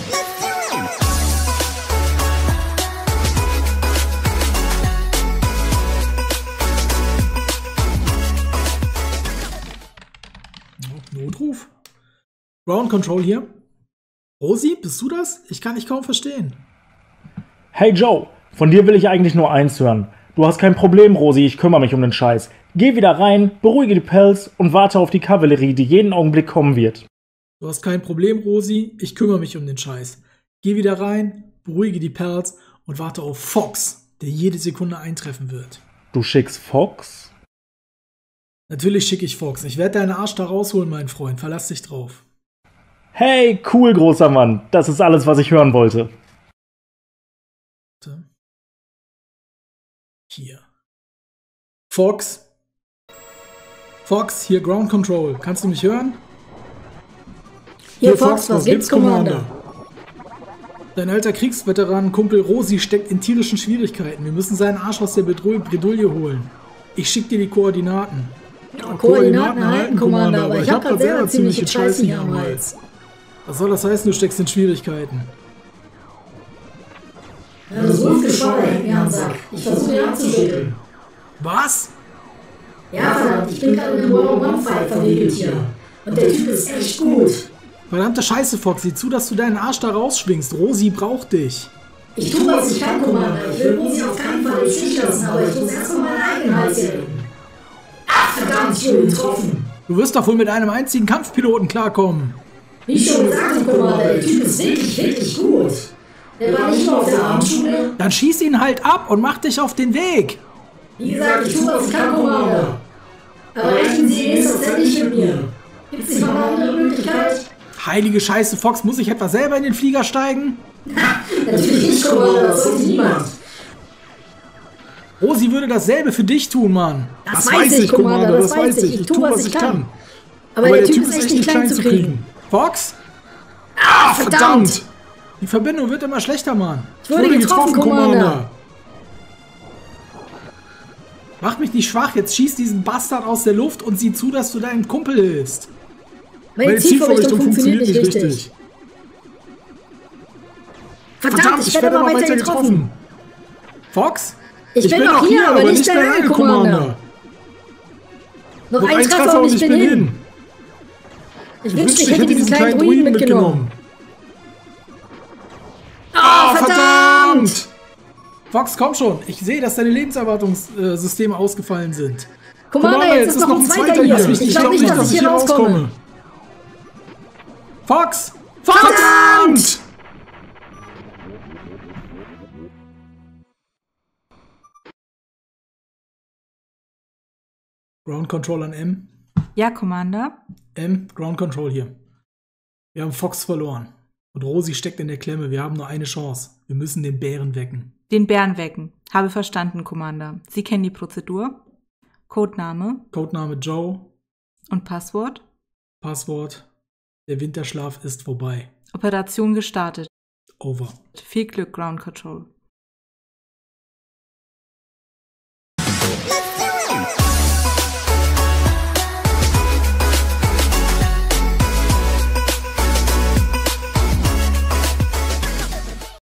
Notruf? Ground Control hier. Rosi, bist du das? Ich kann dich kaum verstehen. Hey Joe, von dir will ich eigentlich nur eins hören. Du hast kein Problem, Rosi, ich kümmere mich um den Scheiß. Geh wieder rein, beruhige die Pelz und warte auf die Kavallerie, die jeden Augenblick kommen wird. Du hast kein Problem, Rosi, ich kümmere mich um den Scheiß. Geh wieder rein, beruhige die Pelz und warte auf Fox, der jede Sekunde eintreffen wird. Du schickst Fox? Natürlich schicke ich Fox. Ich werde deinen Arsch da rausholen, mein Freund. Verlass dich drauf. Hey, cool, großer Mann. Das ist alles, was ich hören wollte. Hier. Fox. Fox, hier Ground Control. Kannst du mich hören? Hier Fox, was gibt's, Commander? Dein alter Kriegsveteran Kumpel Rosi steckt in tierischen Schwierigkeiten. Wir müssen seinen Arsch aus der Bredouille holen. Ich schick dir die Koordinaten. Ja, Koordinaten erhalten, Commander, aber ich hab grad selber ziemliche Scheiße hier am Hals. Was soll das heißen, du steckst in Schwierigkeiten? Ja, das Wurfgeschwader hängt mir am Sack. Ich versuche ihn abzuschütteln. Was? Ja, verdammt, ich bin gerade in einem One-on-One-Fight verwickelt hier. Und der Typ ist echt gut. Verdammte Scheiße, Fox. Sieh zu, dass du deinen Arsch da rausschwingst. Rosi braucht dich. Ich tue, was ich kann, Commander. Ich will Rosi auf keinen Fall im Stich lassen, aber ich muss erstmal meinen eigenen Hals hier retten. Ach, verdammt, ich wurde getroffen. Du wirst doch wohl mit einem einzigen Kampfpiloten klarkommen. Wie schon gesagt, Commander, der Typ ist wirklich, wirklich gut. Der war nicht nur auf der Abendschule. Dann schieß ihn halt ab und mach dich auf den Weg. Wie gesagt, ich tue, was ich kann, Commander. Aber rechnen Sie nächstes mit mir. Gibt es nicht noch eine andere Möglichkeit? Heilige Scheiße, Fox, muss ich etwa selber in den Flieger steigen? Natürlich nicht, Commander, das sollte niemand. Rosi würde dasselbe für dich tun, Mann. Das weiß ich, Commander, das weiß ich. Ich tue, was ich kann. Aber der Typ ist echt nicht klein zu kriegen. Fox? Ah, verdammt! Die Verbindung wird immer schlechter, Mann. Ich wurde getroffen, Commander. Mach mich nicht schwach, jetzt schieß diesen Bastard aus der Luft und sieh zu, dass du deinem Kumpel hilfst. Meine Zielvorrichtung funktioniert nicht richtig. Verdammt, ich werde aber weiter getroffen. Fox? Ich bin noch hier, aber nicht der lange, Commander. Noch ein Treffer und ich bin hin. Ich wünschte, ich hätte diesen kleinen Druiden mitgenommen. Ah, verdammt! Fox, komm schon. Ich sehe, dass deine Lebenserwartungssysteme ausgefallen sind. Commander, jetzt ist noch ein zweiter hier. Ich glaube nicht, dass ich hier rauskomme. Fox! Verdammt! Ground Control an M. Ja, Commander. M, Ground Control hier. Wir haben Fox verloren. Und Rosi steckt in der Klemme. Wir haben nur eine Chance. Wir müssen den Bären wecken. Den Bären wecken. Habe verstanden, Commander. Sie kennen die Prozedur. Codename. Codename Joe. Und Passwort? Passwort. Der Winterschlaf ist vorbei. Operation gestartet. Over. Viel Glück, Ground Control.